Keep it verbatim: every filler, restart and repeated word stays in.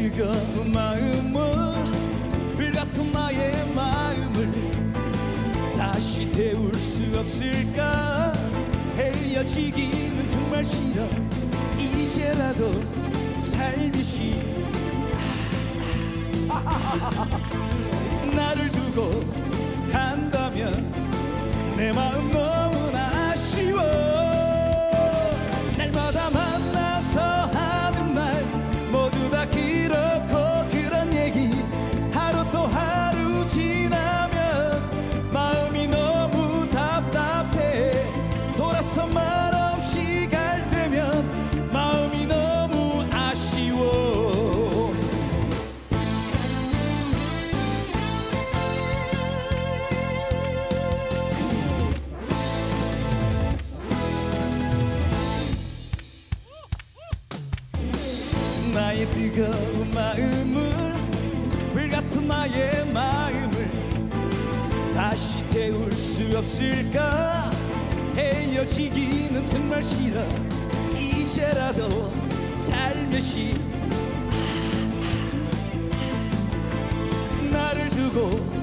뜨거운 마음을 불같은 나의 마음을 다시 태울 수 없을까. 헤어지기는 정말 싫어. 이제라도 살듯이 나를 두고 간다면 내 마음 너무나 아쉬워. 날마다 만나서 하는 말 모두 다 그렇고 그런 얘기. 하루 또 하루 지나면 마음이 너무 답답해. 돌아서 말없이 갈 때면 마음이 너무 아쉬워. 나의 뜨거운 마음을 불같은 나의 마음을 다시 태울 수 없을까. 헤어지기는 정말 싫어. 이제라도 살며시 나를 두고